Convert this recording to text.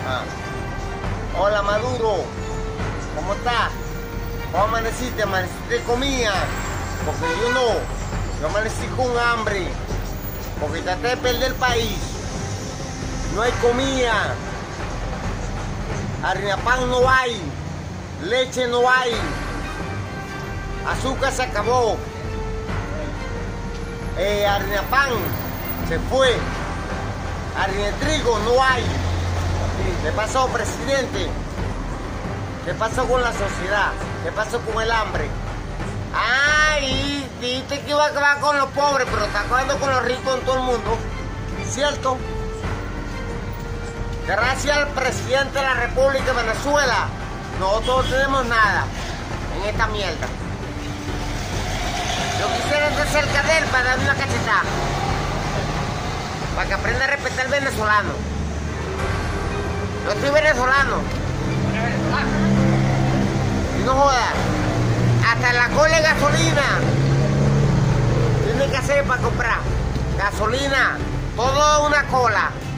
Ah. Hola Maduro, ¿cómo estás? ¿Cómo amaneciste? ¿Amaneciste comida? Porque yo no, yo amanecí con hambre, porque traté de perder el país. No hay comida, harina pan no hay, leche no hay, azúcar se acabó, harina pan se fue, harina de trigo no hay. ¿Qué pasó, presidente? ¿Qué pasó con la sociedad? ¿Qué pasó con el hambre? Ay, dijiste que iba a acabar con los pobres, pero está acabando con los ricos en todo el mundo. ¿Cierto? Gracias al presidente de la República de Venezuela, nosotros no tenemos nada en esta mierda. Yo quisiera estar cerca de él para darle una cachetada, para que aprenda a respetar al venezolano. Yo soy venezolano. Y no jodas. Hasta la cola de gasolina tiene que hacer para comprar. Gasolina. Todo una cola.